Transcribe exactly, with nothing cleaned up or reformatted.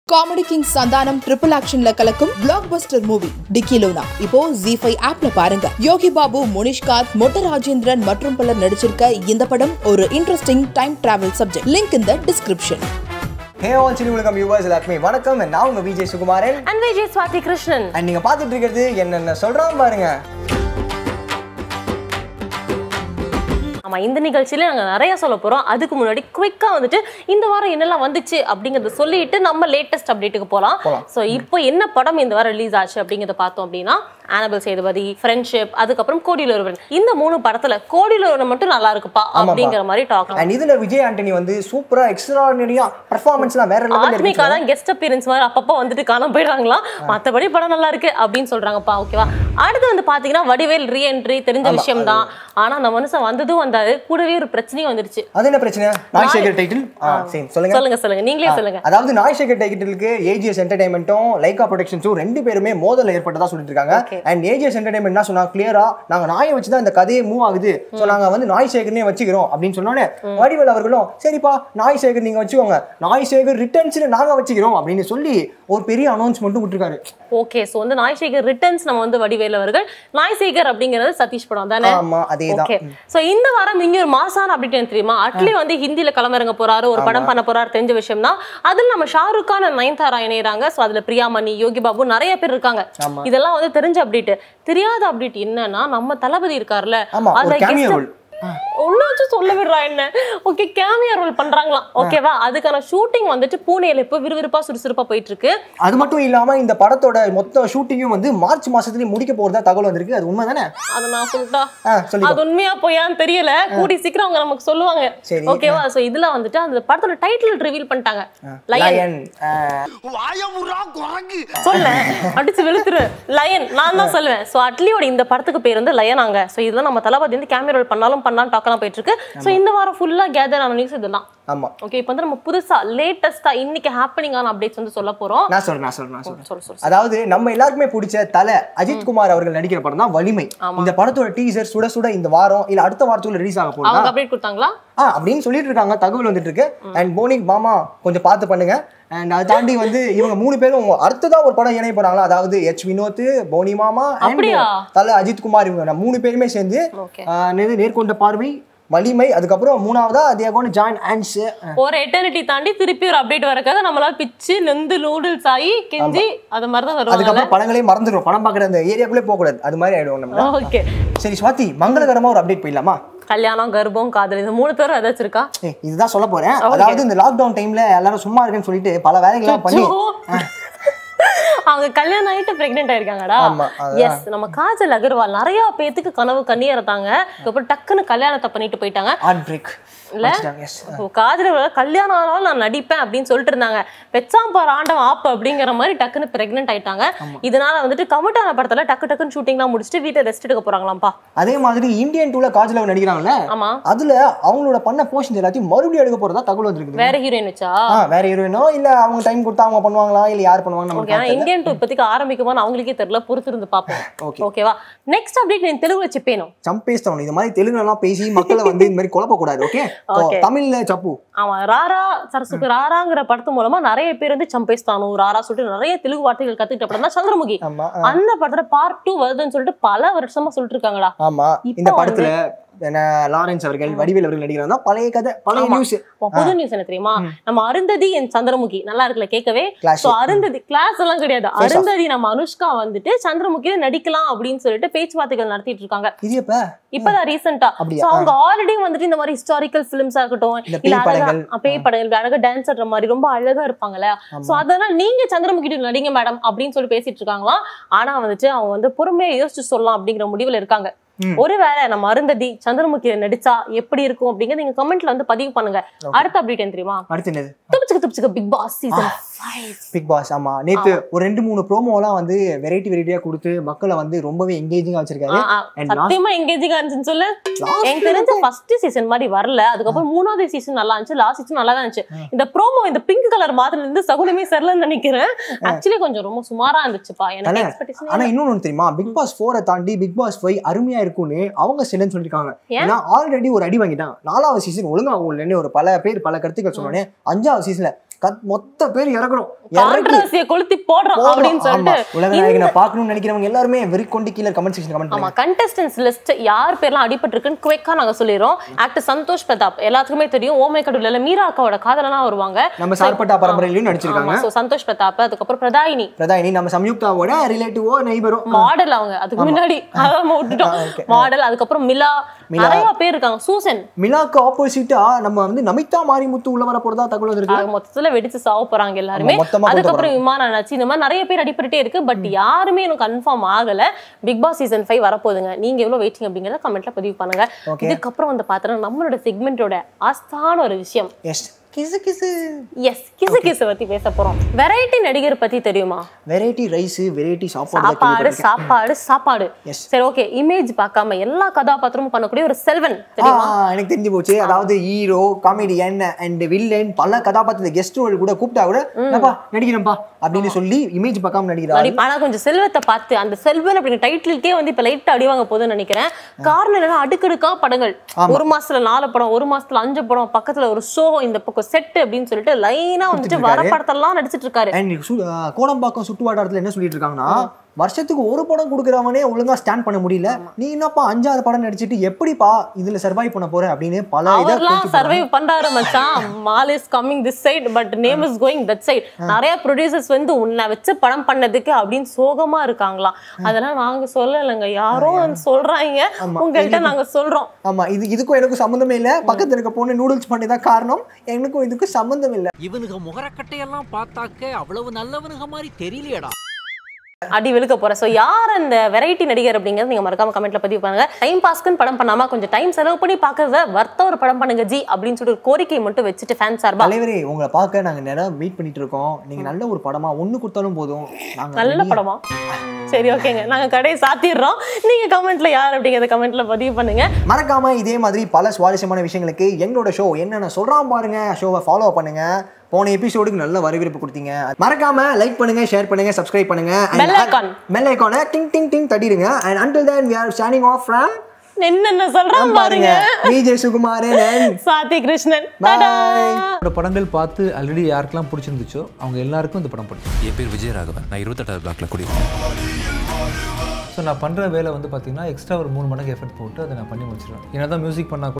Comedy King Sandhanam triple action la kalakkum blockbuster movie Dikkiloona ipo Z five app la parunga. Yogi Babu, Munishkath, Motta Rajendran மற்றும் பலர் நடிச்சிருக்க இந்த படம் ஒரு interesting time travel subject. Link in the description. Hey all Cineulagam viewers, எல்லாருக்குமே வணக்கம். நான் உங்க Vijay Sukumaran and Vijay Swathi Krishnan. and நீங்க பார்த்துட்டு இருக்கிறது என்னென்ன சொல்றான் பாருங்க. ஆமா, இந்த நிகழ்ச்சியில நாங்க நிறைய சொல்ல போறோம். அதுக்கு முன்னாடி குயிக்கா வந்துட்டு இந்த வாரம் என்னெல்லாம் வந்துச்சு அப்படிங்கறத சொல்லிட்டு நம்ம லேட்டஸ்ட் அப்டேட்டுக்கு போலாம். சோ இப்போ என்ன படம் இந்த வாரம் ரிலீஸ் ஆச்சு அப்படிங்கறத பார்த்தோம் அப்படின்னா ஆனபல் சேதுபதி, ஃப்ரெண்ட்ஷிப், அதுக்கப்புறம் கோடியில் ஒருவன். இந்த மூணு படத்துல கோடியில் ஒருவன் மட்டும் நல்லா இருக்குப்பா அப்படிங்கிற மாதிரி டாக். அண்ட் இதுல விஜய் ஆண்டனி வந்து சூப்பரா எக்ஸ்ட்ராஆர்டினரியா பெர்ஃபார்மன்ஸ்லாம் வேற லெவல்ல இருக்கு. ஆத்மிகா தான் கெஸ்ட் அப்பியரன்ஸ் மாதிரி அப்பப்போ வந்துட்டு காணாம போயிடுறாங்களா, மத்தபடி படம் நல்லா இருக்கு அப்படின்னு சொல்றாங்கப்பா. ஓகேவா, அடுத்து வந்து பாத்தீங்கன்னா வடிவேல் ரீஎன்ட்ரி தெரிஞ்ச விஷயம் தான். ஆனா அந்த மனுஷன் வந்ததும் வந்தாரு, கூடவே ஒரு பிரச்சனையும் வந்துருச்சு. அது என்ன பிரச்சனை? நாய் சேகர் டைட்டில் சேம் சொல்லுங்க சொல்லுங்க சொல்லுங்க நீங்களே சொல்லுங்க. அதாவது நாய் சேகர் டைட்டிலுக்கு ஏஜிஎஸ் என்டர்டைன்மெண்ட்டும் லைகா ப்ரொடக்ஷன்ஸும் ரெண்டு பேருமே மோதல் ஏற்பட்டதா சொல்லிட்டு இருக்காங்க. அண்ட் ஏஜிஎஸ் என்டர்டைன்மெண்ட் என்ன சொன்னா, கிளியரா நாங்க நாயை வச்சு தான் இந்த கதையே மூவ் ஆகுது, சோ நாங்க வந்து நாய் சேகர்னே வச்சுக்கிறோம் அப்படின்னு சொன்னோனே வடிவேல் அவர்களும் சரிப்பா நாய் சேகர் நீங்க வச்சுக்கோங்க, நாய் சேகர் ரிட்டர்ன்ஸ் நாங்க வச்சுக்கிறோம் அப்படின்னு சொல்லி ஒரு பெரிய அனௌன்ஸ்மெண்ட் விட்டுருக்காரு. ஓகே, சோ வந்து நாய் சேகர் ரிட்டர்ன்ஸ் நம்ம வந்து வடிவேல் அவர்கள், நாய் சேகர் அப்படிங்கிறது சதீஷ் படம் தானே? ஆமா, அதேதான். ஓகே, சோ இந்த வாரம் இங்க ஒரு மாசான அப்டேட் தெரியுமா? அட்லி வந்து ஹிந்தில களமிறங்க போறாரு, ஒரு படம் பண்ண போறாரு, தெரிஞ்ச விஷயம் தான். அதுல நம்ம ஷாருக் கான் நயன்தாரா இணையறாங்க. சோ அதுல பிரியாமணி, யோகி பாபு நிறைய பேர் இருக்காங்க. இதெல்லாம் வந்து தெரிஞ்ச அப்டேட். தெரியாத அப்டேட் என்னன்னா நம்ம தளபதி இருக்காருல்ல, அதுல ஒன்னாச்சு சொல்ல விடுறா என்ன. ஓகே, கேமியோ ரோல் பண்றாங்களாம். ஓகேவா, அதுக்கான ஷூட்டிங் வந்துட்டு பூனேல இப்ப விறுவிறுப்பா சுறுசுறுப்பா போயிட்டு இருக்கு. அது மட்டும் இல்லாம இந்த படத்தோட மொத்த ஷூட்டிங்கும் வந்து மார்ச் மாசத்துல முடிக்க போறதா தகவல் வந்திருக்கு. அது உண்மைதானே? அத நான் சொல்லிட்டா அது உண்மையா போயான்னு தெரியல, கூடி சீக்கிரம் அவங்க நமக்கு சொல்லுவாங்க. ஓகேவா, சோ இதுல வந்துட்டு அந்த படத்தோட டைட்டில் ரிவீல் பண்ணிட்டாங்க. லயன் சொல்ல அடிச்சு வெளுத்துரு லயன் நான் தான் சொல்லுவேன். சோ அட்லியோட இந்த படத்துக்கு பேர் வந்து லயனாங்க. சோ இதுல நம்ம தளபதி வந்து கேமியோ ரோல் பண்ணாலும் பண்ணாலும் டாக்கலாம் போயிட்டு இருக்கு. சோ இந்த வாரம் ஃபுல்லா கேதர் ஆன நியூஸ் இதெல்லாம். ஆமா, ஓகே, இப்போ வந்து நம்ம புதுசா லேட்டஸ்டா இன்னைக்கு ஹேப்பனிங் ஆன அப்டேட்ஸ் வந்து சொல்ல போறோம். நான் சொல்றேன் நான் சொல்றேன் நான் சொல்றேன் அதாவது நம்ம எல்லாருக்குமே பிடிச்ச தல அஜித் குமார் அவர்கள் நடிக்கிற படம் தான் வலிமை. இந்த படத்தோட டீசர் சுட சுட இந்த வாரம் இல்ல அடுத்த வாரத்துல ரிலீஸ் ஆக போகுது. அவங்க அப்டேட் கொடுத்தாங்களா ஆ அப்படின்னு சொல்லிட்டு இருக்காங்க, தகவல் வந்துட்டு இருக்கு. அண்ட் போனிக் மாமா கொஞ்சம் பார்த்து பண்ணுங்க. அண்ட் அதை தாண்டி வந்து இவங்க மூணு பேரும் அடுத்ததான் ஒரு படம் இணைய போறாங்களா, அதாவது எச் வினோத், போனி மாமா, தல அஜித் குமார், இவங்க மூணு பேருமே சேர்ந்து நேர்கொண்ட பார்வை வலிமை, அதுக்கப்புறம் மூணாவதா they are going to join hands. ஒரு எட்டர்னிட்டி தாண்டி திருப்பி ஒரு அப்டேட் வரக்காக நம்மளால பிச்சு நெந்து நூடுல்ஸ் ஆகி கெஞ்சி அது மாதிரி தான் வருவாங்க. அதுக்கப்புறம் படங்களே மறந்துடும், படம் பார்க்குற அந்த ஏரியாக்குள்ளே போகக்கூடாது, அது மாதிரி ஆயிடுவோம் நம்ம. ஓகே சரி ஸ்வாதி, மங்களகரமா ஒரு அப்டேட் போயிடலாமா? கல்யாணம், கர்ப்பம், காதல், இந்த மூணு பேரும் ஏதாச்சும் இருக்கா? இதுதான் சொல்ல போறேன். அதாவது இந்த லாக்டவுன் டைம்ல எல்லாரும் சும்மா இருக்குன்னு சொல்லிட்டு பல வேலைகள்லாம் பண்ணி அவங்க கல்யாணம் ஆயிட்டு பிரெக்னென்ட் ஆயிருக்காங்கடா. எஸ், நம்ம காஜல் அகர்வால் நிறைய பேத்துக்கு கனவு கண்ணீர் இருந்தாங்க, அப்புறம் டக்குன்னு கல்யாணத்தை பண்ணிட்டு போயிட்டாங்க. இல்ல காஜல் கல்யாணம் ஆனாலும் நான் நடிப்பேன் அப்படின்னு சொல்லிட்டு இருந்தாங்க. பெச்சாம்பார் ஆண்டம் ஆப் அப்படிங்கிற மாதிரி டக்குன்னு பிரெக்னென்ட் ஆயிட்டாங்க. இதனால வந்துட்டு கமிட்டான படத்துல டக்கு டக்குன்னு ஷூட்டிங் எல்லாம் முடிச்சுட்டு வீட்டை ரெஸ்ட் எடுக்க போறாங்களாம்பா. அதே மாதிரி இந்தியன் டூல காஜல் அவர் நடிக்கிறாங்கல்ல, ஆமா, அதுல அவங்களோட பண்ண போர்ஷன்ஸ் எல்லாத்தையும் மறுபடியும் எடுக்க போறதா தகவல் வந்திருக்கு. வேற ஹீரோயின் வச்சா? வேற ஹீரோயினோ இல்ல அவங்க டைம் கொடுத்தா அவங்க பண்ணுவாங்களா இல்ல யார் பண்ணுவாங்க நமக்கு இந்தியன் டூ இப்போதைக்கு ஆரம்பிக்குமான்னு அவங்களுக்கே தெரியல, பொறுத்து இருந்து பாப்போம். ஓகேவா, நெக்ஸ்ட் அப்டேட் நான் தெலுங்குல செப்பேனும் சம்பேஸ்தவன் இந்த மாதிரி தெலுங்குல எல்லாம் பேசி மக்களை வந்து இந்த மாதிரி குழப்ப கூடாது. ஓகே, தமிழ்ல சப்பு. ஆமா, ராரா சரசுக்கு ராராங்கிற படத்து மூலமா நிறைய பேர் வந்து சம்பேஸ்தானு ராரா சொல்லிட்டு நிறைய தெலுங்கு வார்த்தைகள் கத்துக்கிட்ட படம் தான் சந்திரமுகி. அந்த படத்துல பார்ட் டூ வருதுன்னு சொல்லிட்டு பல வருஷமா சொல்லிட்டு இருக்காங்களா. ஆமா, இந்த படத்துல லாரன்ஸ் அவர்கள் வடிவேல் அவர்கள் நடிக்கிறாங்க. பழைய கதை பழைய நியூஸ். புது நியூஸ் என்ன தெரியுமா? நம்ம அருந்ததி என் சந்திரமுகி நல்லா இருக்குல்ல கேட்கவே. சோ அருந்ததி கிளாஸ் எல்லாம் கிடையாது, அருந்ததி நம்ம அனுஷ்கா வந்துட்டு சந்திரமுகில நடிக்கலாம் அப்படின்னு சொல்லிட்டு பேச்சுவார்த்தைகள் நடத்திட்டு இருக்காங்க. இது எப்ப? இப்பதான் ரீசெண்டா. சோ அவங்க ஆல்ரெடி வந்துட்டு இந்த மாதிரி ஹிஸ்டாரிக்கல் பிலிம்ஸா இருக்கட்டும், இல்ல பேய் படங்கள், அழகா டான்ஸ் ஆடுற மாதிரி ரொம்ப அழகா இருப்பாங்கல்ல, சோ அதனால நீங்க சந்திரமுகி நடிங்க மேடம் அப்படின்னு சொல்லி பேசிட்டு இருக்காங்களாம். ஆனா வந்துட்டு அவங்க வந்து பொறுமையா யோசிச்சு சொல்லலாம் அப்படிங்கிற முடிவுல இருக்காங்க. ஒருவேளை நம்ம அருந்ததி சந்திரமுகியில நடிச்சா எப்படி இருக்கும் அப்படிங்கறது நீங்க கமெண்ட்ல வந்து பதிவு பண்ணுங்க. அடுத்த அப்டேட் என்ன தெரியுமா? அடுத்து என்னது? துப்சுக்கு துப்சுக்கு Bigg Boss season five. Bigg Boss ஆமா, நேத்து ஒரு ரெண்டு மூணு ப்ரோமோலாம் வந்து வெரைட்டி வெரைட்டியா கொடுத்து மக்களை வந்து ரொம்பவே எங்கேஜிங்கா வச்சிருக்காரு. சத்தியமா எங்கேஜிங்கா இருந்துச்சுன்னு சொல்லு. எனக்கு தெரிஞ்ச ஃபர்ஸ்ட் சீசன் மாதிரி வரல, அதுக்கப்புறம் மூணாவது சீசன் நல்லா இருந்துச்சு, லாஸ்ட் சீசன் நல்லா தான் இருந்துச்சு. இந்த ப்ரோமோ இந்த பிங்க் கலர் மாதிரி இருந்து சகுனமே சரியில்லைன்னு நினைக்கிறேன். ஆக்சுவலி கொஞ்சம் ரொம்ப சுமாரா இருந்துச்சுப்பா எனக்கு எக்ஸ்பெக்டேஷன். ஆனா இன்னொன்னு தெரியுமா, பிக் பாஸ் ஃபோரை தாண்டி பிக் பாஸ் ஃபைவ் அருமையா இருக்கும்னு அவங்க சிலன்னு சொல்லிருக்காங்க. ஏன்னா ஆல்ரெடி ஒரு அடி வாங்கிட்டான், நாலாவது சீசன் ஒழுங்கா இல்லைன்னு ஒரு பல பேர் பல கருத்துக்கள் சொன்னோன்னே அஞ்சாவது சீசன்ல மொத்த பேர் இறக்குறோம் கான்ட்ரோவர்சியை கொளுத்தி போடுறோம் அப்படின்னு சொல்லிட்டு உலக நாயகனை பார்க்கணும்னு நினைக்கிறவங்க எல்லாருமே வெறி கொண்டு கீழே கமெண்ட் செக்ஷன் கமெண்ட் பண்ணுங்க. ஆமா, கண்டெஸ்டன்ஸ் லிஸ்ட் யார் பேர்லாம் அடிபட்டு இருக்குன்னு குயிக்கா நாங்க சொல்லிரோம். ஆக்டர் சந்தோஷ் பிரதாப் எல்லாத்துக்குமே தெரியும். ஓமை கடவுள்ல மீரா அக்காவோட காதலனா வருவாங்க. நம்ம சார்பட்டா பரம்பரையிலயும் நடிச்சிருக்காங்க. சோ சந்தோஷ் பிரதாப், அதுக்கப்புறம் பிரதாயினி பிரதாயினி நம்ம சம்யுக்தாவோட ரிலேட்டிவோ நெய்பரோ மாடல். அவங்க அதுக்கு முன்னாடி அதான் விட்டுட்டோம் மாடல். அதுக்கப்புறம் மிலா, நிறைய பேர் இருக்காங்க. சூசன், மிலாக்கு ஆப்போசிட்டா நம்ம வந்து நமிதா மாரிமுத்து உள்ள வர போறதா தகவல் வந்திருக்கு. மொத்தத்துல வெடிச்சு சாவ போறாங்க எல்லாருமே. அதுக்கப்புறம் விமான நச்சு, இந்த மாதிரி நிறைய பேர் அடிபட்டுட்டே இருக்கு. பட் யாருமே எனக்கு கன்ஃபார்ம் ஆகல. பிக் பாஸ் சீசன் ஃபைவ் வரப்போகுதுங்க. நீங்க எவ்வளவு வெயிட்டிங் அப்படிங்கறத கமெண்ட்ல பதிவு பண்ணுங்க. இதுக்கப்புறம் வந்து பாத்தீங்கன்னா நம்மளோட செக்மெண்டோட ஆஸ்தான ஒரு விஷயம் கிசு கிசு எஸ் கிசு கிசு பத்தி பேச போறோம். வெரைட்டி நடிகர் பத்தி தெரியுமா? வெரைட்டி ரைஸ், வெரைட்டி சாப்பாடு, சாப்பாடு சாப்பாடு சாப்பாடு. சரி, ஓகே. இமேஜ் பார்க்காம எல்லா கதாபாத்திரமும் பண்ணக்கூடிய ஒரு செல்வன் தெரியுமா? எனக்கு தெரிஞ்சு போச்சு. அதாவது ஹீரோ, காமெடியன் அண்ட் வில்லன் பல கதாபாத்திர கெஸ்ட் ரோல் கூட கூப்பிட்டா கூட என்னப்பா நடிக்கிறேன்பா அப்படின்னு சொல்லி இமேஜ் பார்க்காம நடிக்கிறாரு. ஆனா கொஞ்சம் செல்வத்தை பார்த்து அந்த செல்வன் அப்படிங்கிற டைட்டிலுக்கே வந்து இப்ப லைட்டா அடிவாங்க போகுதுன்னு நினைக்கிறேன். காரணம் என்னன்னா அடுக்கடுக்கா படங்கள். ஒரு மாசத்துல நாலு படம், ஒரு மாசத்துல அஞ்சு படம், பக்கத்துல ஒரு ஷோ, இந்த பக்கம் செட் அப்படின்னு சொல்லிட்டு லைனா வந்துட்டு வர படத்தெல்லாம் நடிச்சிட்டு இருக்காரு. கோடம்பாக்கம் சுட்டுவாட்டாரத்துல என்ன சொல்லிட்டு இருக்காங்கன்னா, வருஷத்துக்கு ஒரு படம் கொடுக்குறவனே ஒழுங்கா ஸ்டாண்ட் பண்ண முடியல, நீ என்னப்பா அஞ்சாறு படம் நடிச்சிட்டு எப்படிப்பா இதுல சர்வைவ் பண்ண போற அப்படின்னு பல இதெல்லாம் சர்வைவ் பண்றாரு மச்சான். Mall is coming this side but name is going that side. நிறைய ப்ரொடியூசர்ஸ் வந்து உன்னை வச்சு படம் பண்ணதுக்கு அப்படின்னு சோகமா இருக்காங்களாம். அதெல்லாம் நாங்க சொல்லலைங்க, யாரோ சொல்றாங்க, உங்கள்கிட்ட நாங்க சொல்றோம். ஆமா, இது இதுக்கும் எனக்கும் சம்பந்தமே இல்ல. பக்கத்துல இருக்க பொண்ணு நூடுல்ஸ் பண்ணிதான் காரணம். எனக்கும் இதுக்கும் சம்பந்தம் இல்ல. இவனுக்கு முகரக்கட்டையெல்லாம் பார்த்தாக்க அவ்வளவு நல்லவனுங்க மாதிரி தெரியலையடா. அடி வெளுக்க போற. சோ யார் அந்த வெரைட்டி நடிகர் அப்படிங்கறது நீங்க மறக்காம கமெண்ட்ல பதிவு பண்ணுங்க. டைம் பாஸ்க்குன்னு படம் பண்ணாம கொஞ்சம் டைம் செலவு பண்ணி பாக்குறத வர்த்த ஒரு படம் பண்ணுங்க ஜி அப்படின்னு சொல்லிட்டு ஒரு கோரிக்கை மட்டும் வச்சுட்டு ஃபேன் சார்பா தலைவரே உங்களை பார்க்க நாங்க நேரம் மீட் பண்ணிட்டு இருக்கோம். நீங்க நல்ல ஒரு படமா ஒண்ணு கொடுத்தாலும் போதும். நல்ல படமா? சரி, ஓகேங்க, நாங்க கடையை சாத்திடுறோம். நீங்க கமெண்ட்ல யார் அப்படிங்கறத கமெண்ட்ல பதிவு பண்ணுங்க. மறக்காம இதே மாதிரி பல சுவாரஸ்யமான விஷயங்களுக்கு எங்களோட ஷோ என்னென்ன சொல்றான் பாருங்க ஷோவை ஃபாலோ பண்ணுங்க. போன எபிசோடுக்கு நல்ல வரவேற்பு கொடுத்தீங்க. மறக்காம லைக் பண்ணுங்க, ஷேர் பண்ணுங்க, சப்ஸ்கிரைப் பண்ணுங்க, பெல் ஐகான் பெல் ஐகானை டிங் டிங் டிங் தட்டிடுங்க. and until then we are signing off from என்னென்ன சொல்றான் பாருங்க. விஜய் சுகுமாரன் and சாத்தி கிருஷ்ணன். இந்த படங்கள் பார்த்து ஆல்ரெடி யாருக்கெல்லாம் பிடிச்சிருந்துச்சோ அவங்க எல்லாருக்கும் இந்த படம் பிடிக்கும். என் பேர் விஜய் ராகவன். நான் இருபத்தெட்டாவது பிளாக்ல குடியிருக்கேன். ஸோ நான் பண்ணுற வேலை வந்து பார்த்தீங்கன்னா எக்ஸ்ட்ரா ஒரு மூணு மடங்கு எஃபர்ட் போட்டு அதை நான் பண்ணி முடிச்சிடுவேன். ஏன்னா தான் மியூசிக் பண்ணால்